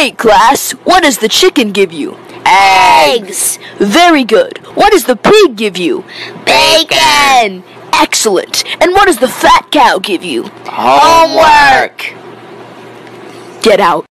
Great, class. What does the chicken give you? Eggs. Very good. What does the pig give you? Bacon. Excellent. And what does the fat cow give you? Homework. Get out.